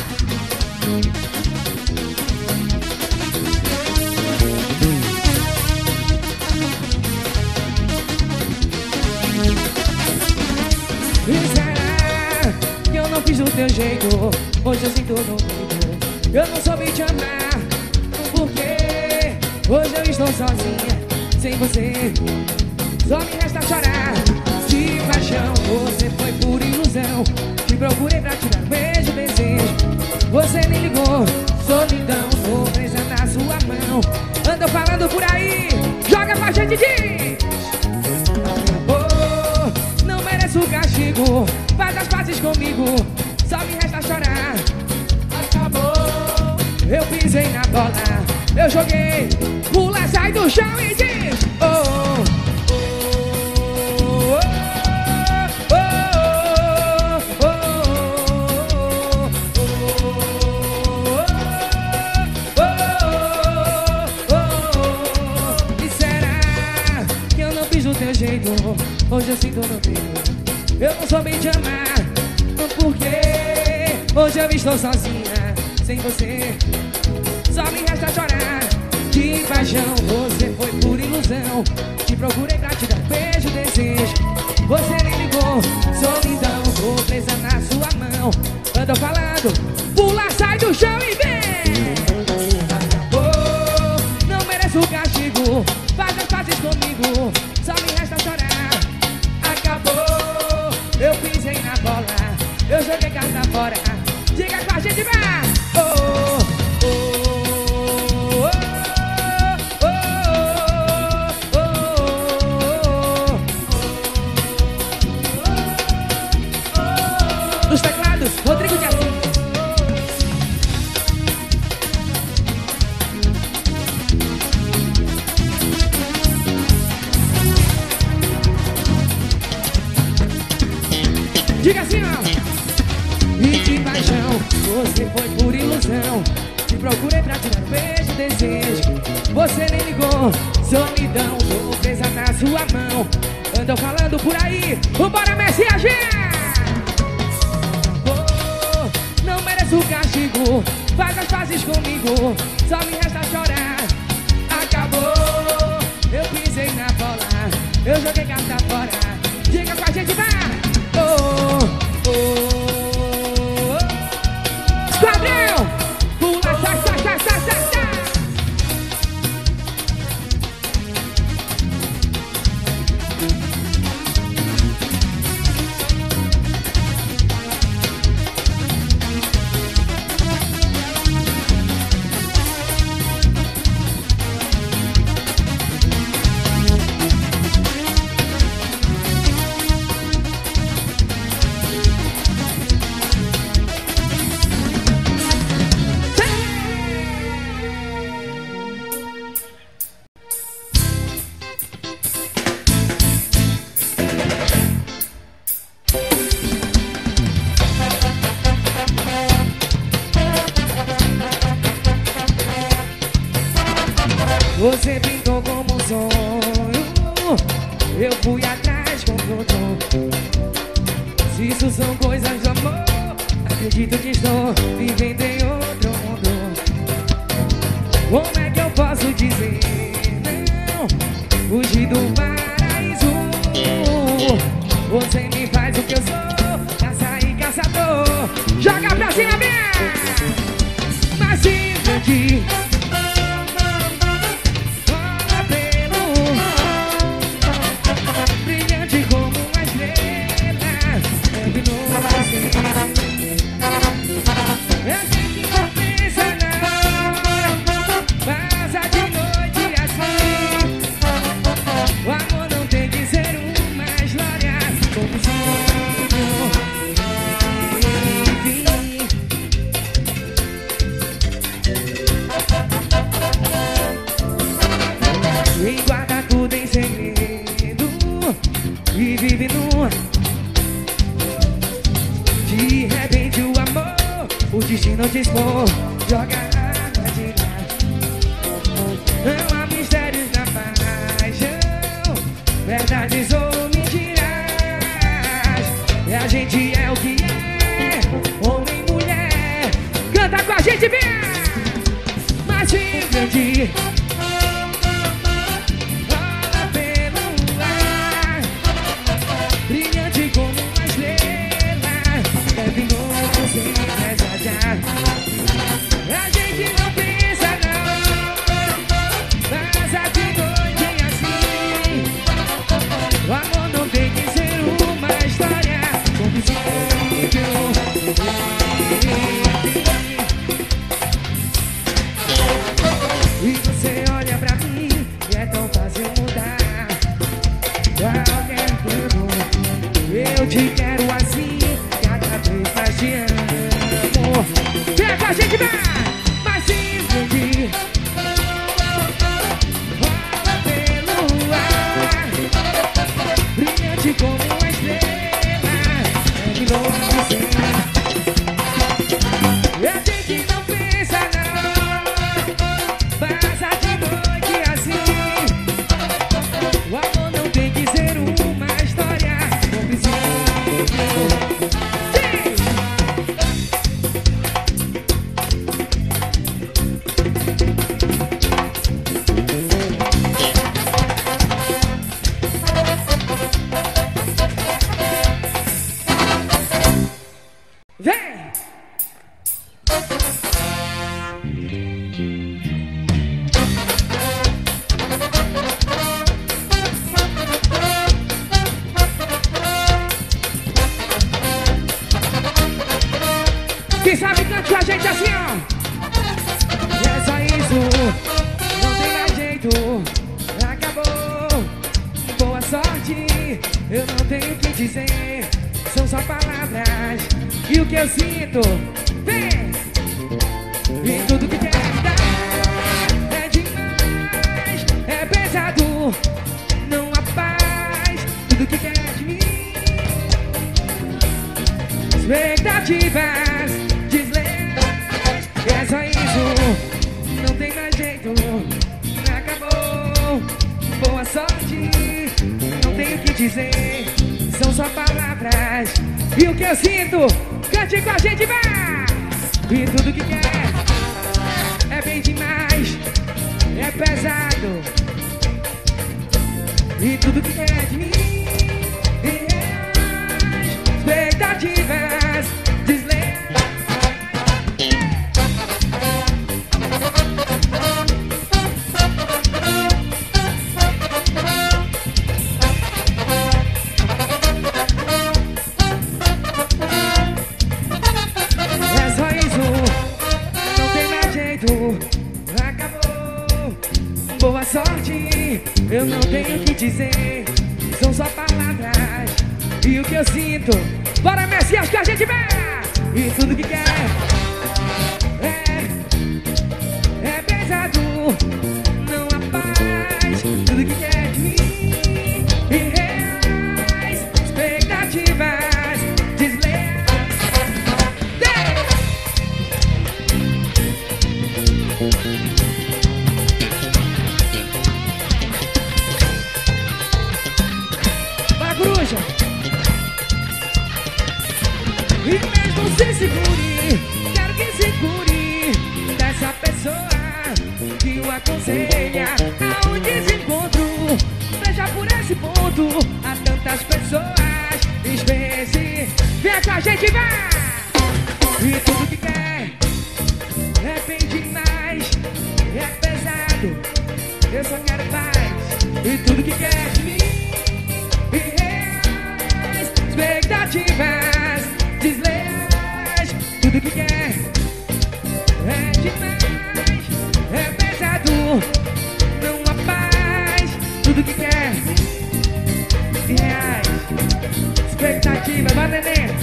E será que eu não fiz do teu jeito? Hoje eu sinto no peito. Eu não soube te amar. Porque hoje eu estou sozinha, sem você. Só me resta chorar. De paixão, você foi por ilusão. Te procurei pra tirar um beijo, desejo. Você nem ligou, solidão, tô presa na sua mão. Ando falando por aí, joga pra gente, diz. Acabou, não mereço o castigo. Faz as pazes comigo, só me resta chorar. Acabou, eu pisei na bola, eu joguei, pula, sai do chão e diz. Oh, teu jeito, hoje eu sinto no peito. Eu não soube te amar, porque hoje eu estou sozinha, sem você. Só me resta chorar. De paixão, você foi por ilusão. Te procurei pra te dar beijo, desejo. Você nem ligou, solidão, tô presa na sua mão. Ando falando, pula, sai do chão e vem. Acabou, não mereço o castigo. Faz as pazes comigo, só me resta chorar. Acabou, eu pisei na bola, eu joguei carta fora. Diga com a gente, vai! Oh, oh, oh, oh, oh, oh, oh. Nos teclados, Rodrigo de Assis. Diga assim, ó. E de paixão, você foi por ilusão. Te procurei pra te dar um beijo, desejo. Você nem ligou, solidão, tô presa na sua mão. Andam falando por aí, vambora, Messias! Oh, não mereço o castigo, faz as pazes comigo, só me resta chorar. Acabou, eu pisei na bola, eu joguei carta fora. Diga com a gente, vai! Oh, oh, oh, Esquadrão! Pula, sai, sai, sai, sai, sai, sai! Você pintou como um sonho, eu fui atrás com tudo. Se isso são coisas do amor, acredito que estou vivendo em outro mundo. Como é que eu posso dizer não? Fugir do paraíso. Você me faz o que eu sou, caça e caçador. Joga pra cima, bem! Mas se perdi, rola pelo brilhante como uma estrela. Terminou assim. Eu sei que não pensa não, passa de noite assim. O amor não tem que ser uma história como e guarda tudo em segredo e vive no. De repente o amor, o destino te expor, joga água de lá. Não há mistérios na paixão, verdades ou mentiras. E a gente é o que é, homem e mulher. Canta com a gente, vem! Mas se grande brilhante como uma estrela, terminou sem desejar. A gente não pensa não, passa de noite assim. O amor não tem que ser uma história compreensível. E você olha pra mim e é tão fácil mudar. Qualquer tempo eu te quero assim, cada vez mais te amo. Vem com a gente, vai! Mas simplesmente rola pelo ar, brilhante como uma estrela, terminou assim. A gente não pensa não, passa de noite assim. O amor não tem que ser uma história compreensível. Vem! Quem sabe cante com a gente assim, ó. E é só isso, não tem mais jeito, acabou. Boa sorte, eu não tenho o que dizer, são só palavras e o que eu sinto. Vem! E tudo que quer dar é demais, é pesado, não há paz. Tudo que quer de mim, expectativas desleais. É só isso, não tem mais jeito, acabou. Boa sorte, não tenho o que dizer, são só palavras e o que eu sinto. Cante com a gente, vai! E tudo que quer é bem demais, é pesado. E tudo que quer de mim, expectativas desleais. É só isso, não tem mais jeito, acabou. Boa sorte, eu não tenho o que dizer, são só palavras e o que eu sinto. Bora, Messias, que a gente vê! E tudo que quer é, é pesado, não há paz. Tudo que quer de mim, irreais, expectativas desleais. segure, quero que se cure dessa pessoa que o aconselha a um desencontro. Veja por esse ponto, há tantas pessoas. Espere, vem com a gente, vai! E tudo que quer é bem demais, é pesado, eu só quero paz. E tudo que quer de mim, reais, expectativas desleais. Tudo que quer é demais, é pesado, não há paz. Tudo que quer reais, expectativas, vai neném.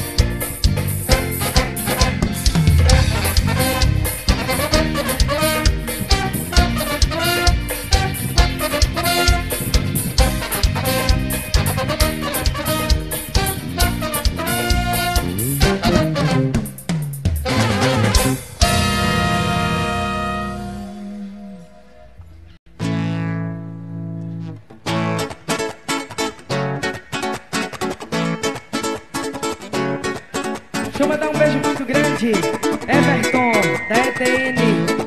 Deixa eu mandar um beijo muito grande, Everton, da E T N.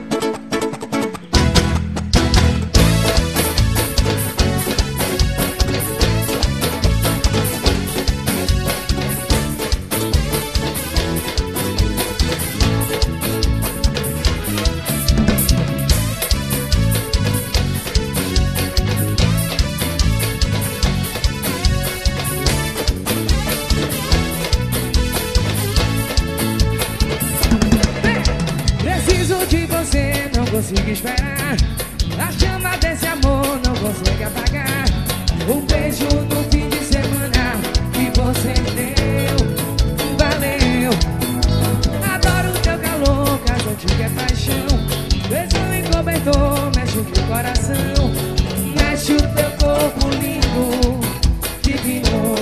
Consigo esperar, a chama desse amor não consegue apagar. Um beijo no fim de semana que você deu, valeu. Adoro o teu calor, caso antiga é paixão. Beijo em cobertor, mexe o teu coração, mexe o teu corpo lindo, divino.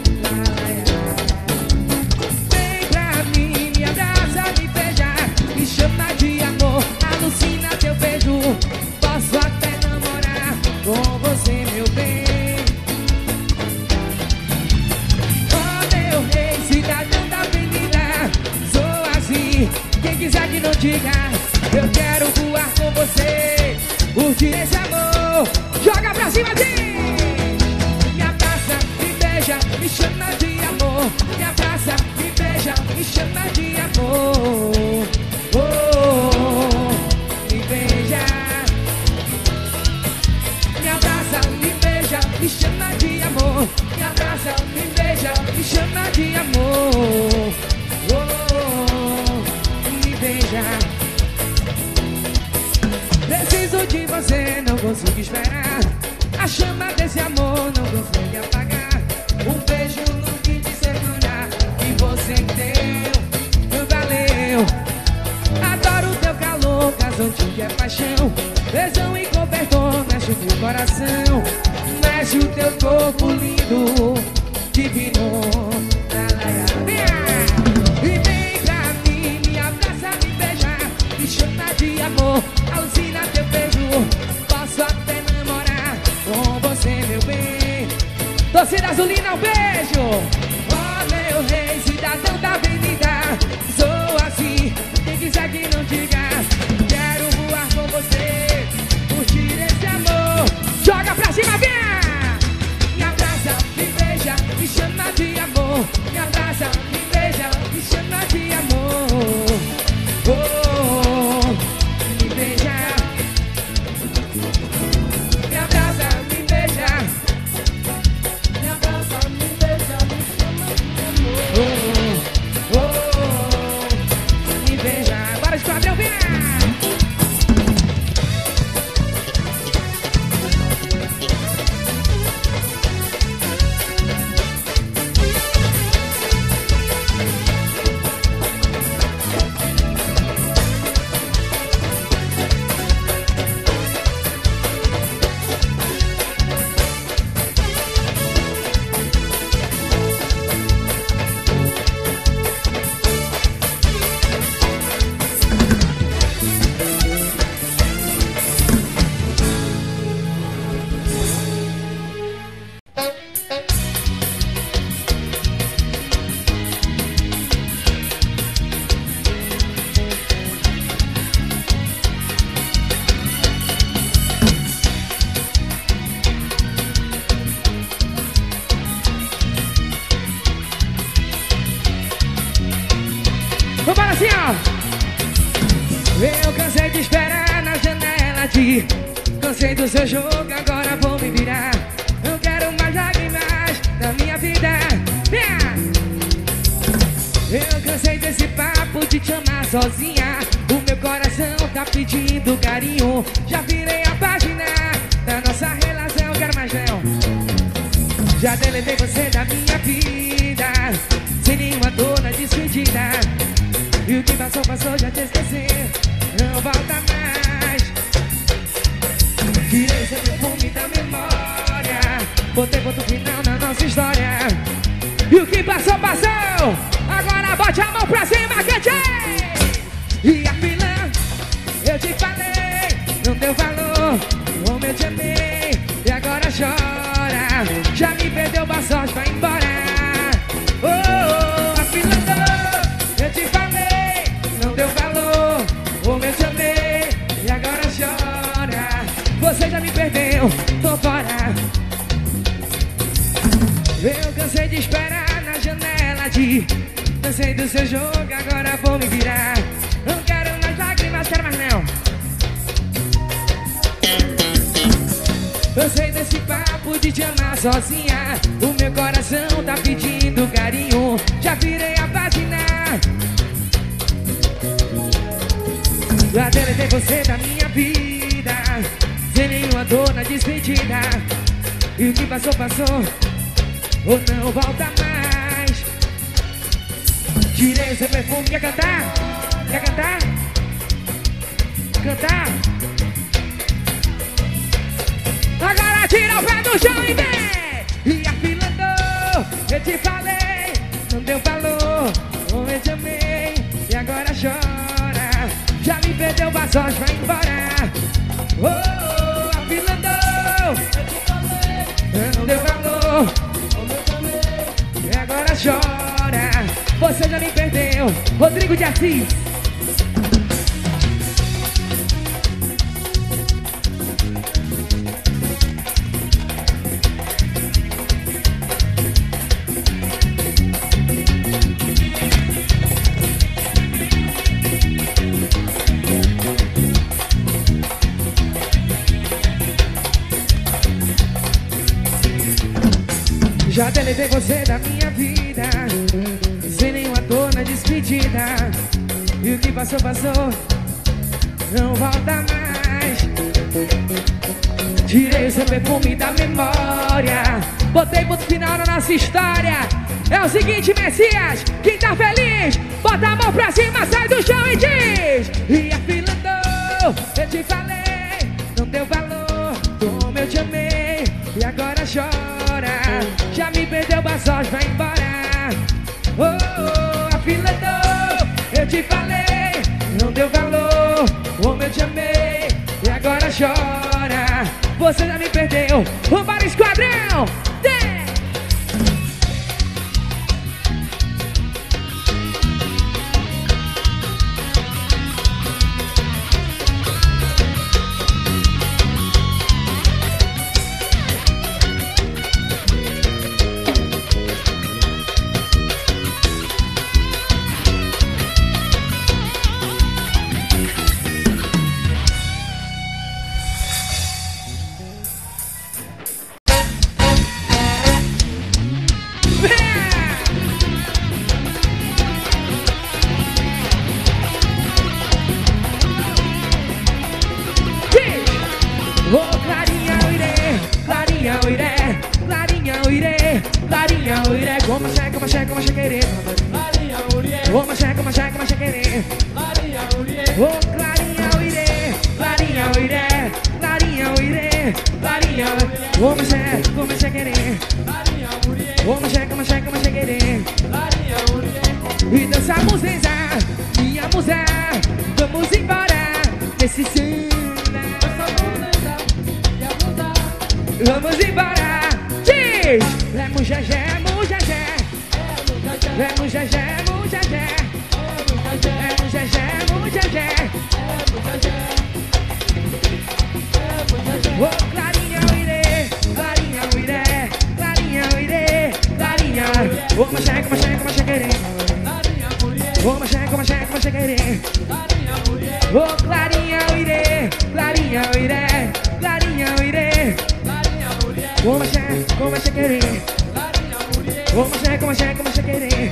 Vem pra mim, me abraça, me beija, me chama de amor. Alucina teu beijo, posso até namorar com você, meu bem. Oh, meu rei, cidadão da avenida, sou assim, quem quiser que não diga. Eu quero voar com você, curtir esse amor. Joga pra cima de me abraça, me beija, me chama de amor. Me abraça, me beija, me chama de amor. Oh, me beija, me abraça, me beija, me chama de amor. Me abraça, me beija, me chama de amor. Oh, me beija. Preciso de você, não consigo esperar. A chama desse amor não consegue apagar. Um beijo no fim de semana que você deu, valeu. Adoro o teu calor, caso antigo é paixão. Beijão e cobertor, mexe o teu coração, mexe o teu corpo lindo, divino. E vem pra mim, me abraça, me beija, me chama de amor. Alucina teu beijo, posso até namorar com você, meu bem. Torcida Azulina, um beijo. Oh, meu rei, cidadão da avenida, sou assim, quem quiser que não diga. Quero voar com você, curtir esse amor. Joga pra cima, vem! Me abraça, me beija, me chama de amor. Me abraça, me beija, me chama de amor. Oh, me beija, me abraça, me beija, me abraça, me beija, me chama de amor. Oh, oh, me beija. Agora esquadrão, vem! Eu cansei de esperar na janela de cansei do seu jogo, agora vou me virar. Não quero mais lágrimas na minha vida. Eu cansei desse papo de te amar sozinha. O meu coração tá pedindo carinho. Já virei a página da nossa relação, quero mais não. Já deletei você da minha vida, sem nenhuma dor na despedida. E o que passou, passou, já te esqueci, não volta mais. Tirei seu perfume da memória, botei ponto final na nossa história. E o que passou, passou. Agora bote a mão pra cima, cante! E a filha, eu te falei, não deu valor, como eu te amei, e agora chora. Já me perdeu, boa sorte, vai embora. Oh, oh, a filha, eu te falei, não deu valor, como eu te amei, e agora chora. Você já me perdeu, tô fora. Eu cansei de esperar na janela de cansei do seu jogo, agora vou me virar. Não quero mais lágrimas, quero mais não. Eu sei desse papo de te amar sozinha. O meu coração tá pedindo carinho. Já virei a página, já deletei você da minha vida, sem nenhuma dor na despedida. E o que passou, passou, ou não volta mais. Tirei seu perfume, quer cantar? Quer cantar? Cantar? Agora tira o pé do chão e vem! E a fila andou, eu te falei, não deu valor, como eu te amei, e agora chora. Já me perdeu, boa sorte, vai embora. Oh, oh, a fila andou, eu te falei, não deu valor, como eu te amei, e agora chora. Você já me perdeu, Rodrigo de Assis. Já deletei você da minha vida, sem nenhuma dor na despedida. E o que passou, passou, não volta mais. Tirei o seu perfume da memória, botei ponto final na nossa história. É o seguinte, Messias, quem tá feliz, bota a mão pra cima, sai do chão e diz. E a fila andou, eu te falei, não deu valor, como eu te amei, e agora chora. Já me perdeu, boa sorte, vai embora. Oh, oh, a fila andou, eu te falei, não deu valor, como eu te amei, e agora chora. Você já me perdeu, vambora esquadrão, tem! E dançamos rezar, minha musa, vamos embora nesse cena. Vamos embora, diz! É mujajé, mujajé, é mujajé, mujajé, é mujajé, mujajé. Oh, clarinha, uirê, clarinha, uirê, clarinha, uirê, clarinha. Oh, macheca, macheca, machequerê. Oh, macheca, macheca, machequerê. Oh, clarinha. Como axé, como axé querer. Como axé, como axé, como axé querer.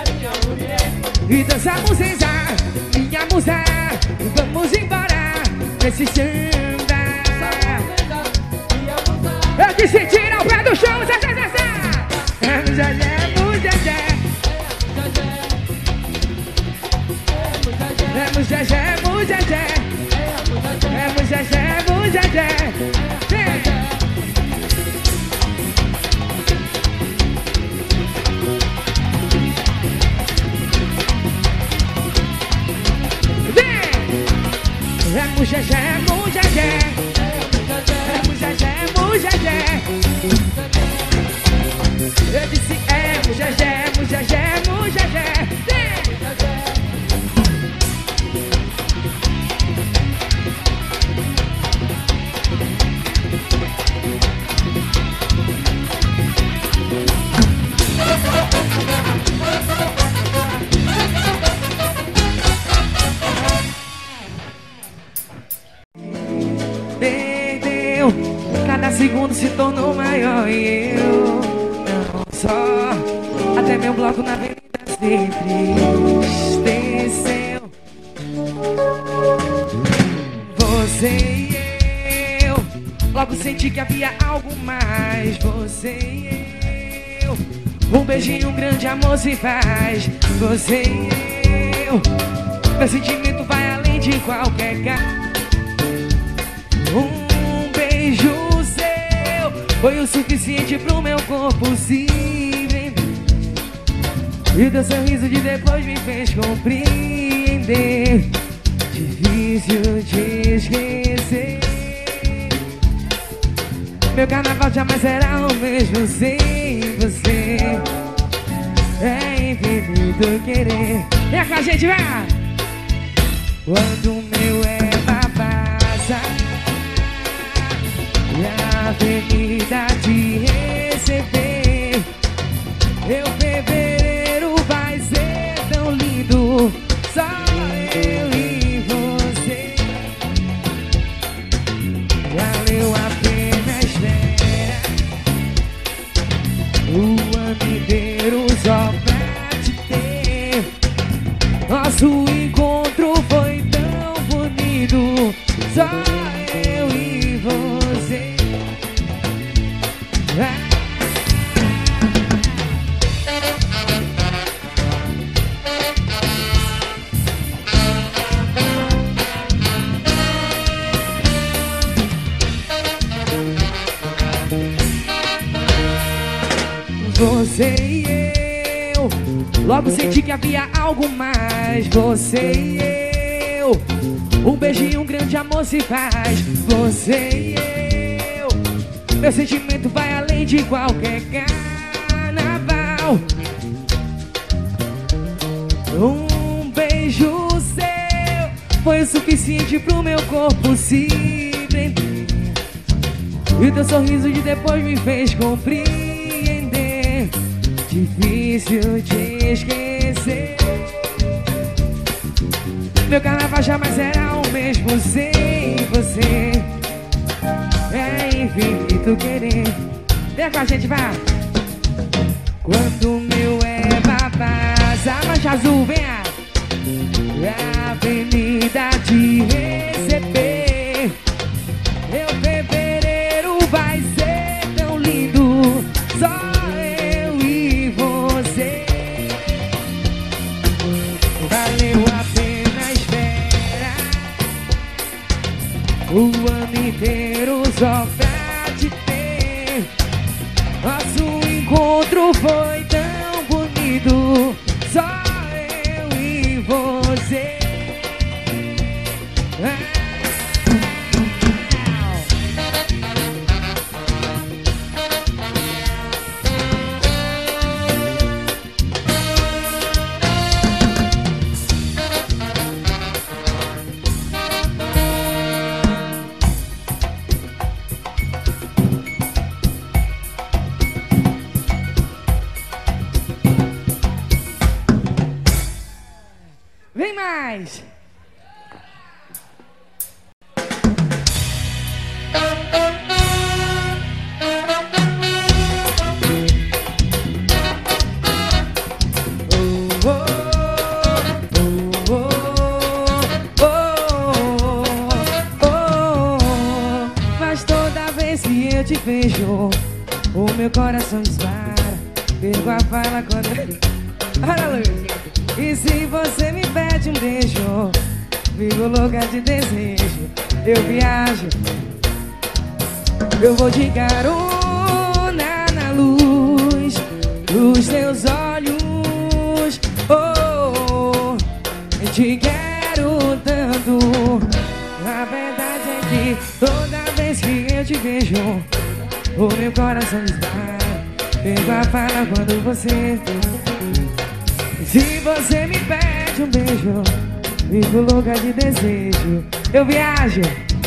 E dançamos sem zar, minha musa. Vamos embora nesse samba. Eu disse tira o pé do chão, zé, zé, zé, zé. É no Zezé, no Zezé. É no Zezé, no Zezé. É no Zezé, no Zezé. É no Zezé, no Zezé. É no Zezé, no Zezé. Eu disse é no Zezé, no Zezé, no Zezé. Perdeu, cada segundo se tornou maior e eu não só, até meu bloco na avenida se entristeceu. Você e eu, logo senti que havia algo mais. Você e eu, um beijinho, um grande amor se faz. Você e eu, meu sentimento vai além de qualquer cara. Um beijo seu foi o suficiente pro meu corpo se prender. E o teu sorriso de depois me fez compreender. Difícil te esquecer. Meu carnaval jamais será o mesmo sem você. É infinito querer. Vem com a gente, vai! Quando o meu Eva passa e a avenida te receber, meu fevereiro vai ser tão lindo. Só eu e você. Valeu a pena a espera, o ano inteiro só pra te ter. Nosso encontro foi tão bonito. Só eu e você. Ah. Você e eu, logo senti que havia algo mais. Você e eu, um beijinho, um grande amor se faz. Você e eu, meu sentimento vai além de qualquer carnaval. Um beijo seu foi o suficiente pro meu corpo se prender. E teu sorriso de depois me fez compreender. Difícil te esquecer. Meu carnaval jamais será o mesmo sem você. É infinito querer. Vem com a gente, vai! Quando meu Eva passa, a mancha azul, venha! A avenida te receber, meu fevereiro vai ser tão lindo. Só eu e você. Valeu a pena a espera, o ano inteiro só pra te ter. Nosso encontro foi tão bonito. Só eu e você. Vem mais! eu te vejo, o meu coração dispara. Perco a fala quando... Olha, Luiz. E se você me pede um beijo, fico louca de desejo. Eu viajo, eu vou de carona na luz dos teus olhos. Oh, eu te quero tanto. A verdade é que toda vez que eu te vejo, o meu coração dispara. Perco a fala quando você... Se você me pede um beijo, fico louca de desejo. Eu viajo,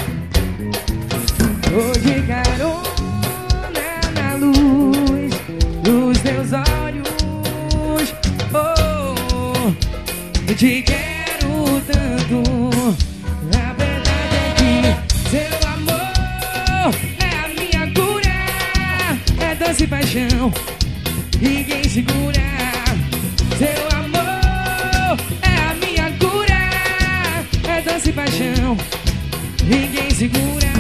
vou de carona na luz dos teus olhos. Oh, eu te quero tanto. A verdade é que seu amor é a minha cura, é doce paixão, ninguém segura. Seu amor é a minha cura, é doce paixão, ninguém segura.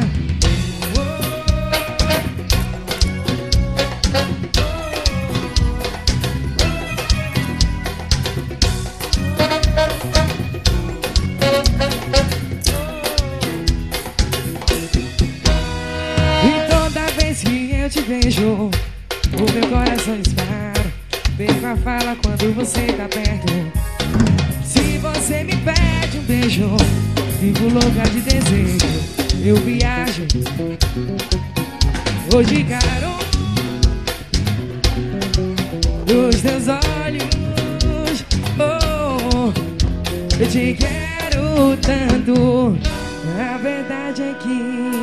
E toda vez que eu te vejo, o meu coração dispara. Perco a fala quando você tá perto. Se você me pede um beijo, fico louca de desejo. Eu viajo, vou de carona dos teus olhos. Oh, eu te quero tanto. A verdade é que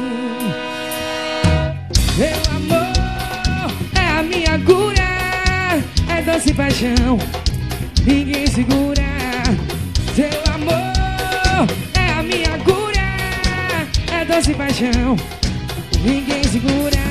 meu amor é a minha cura, é doce paixão, ninguém segura. Seu amor é a minha cura, é doce paixão, ninguém segura.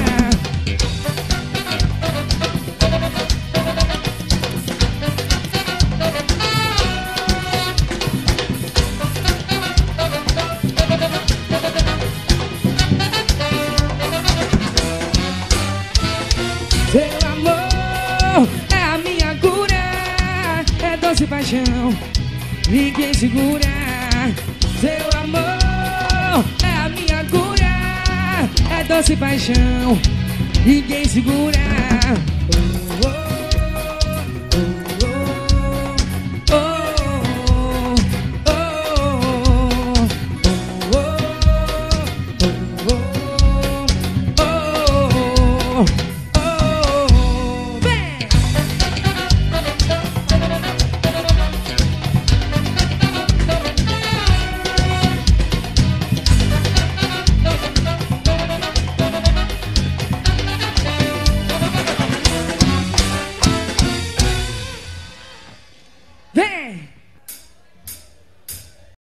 Seu amor é a minha cura, é doce paixão, ninguém segura. Seu amor é a minha cura, é doce paixão, ninguém segura.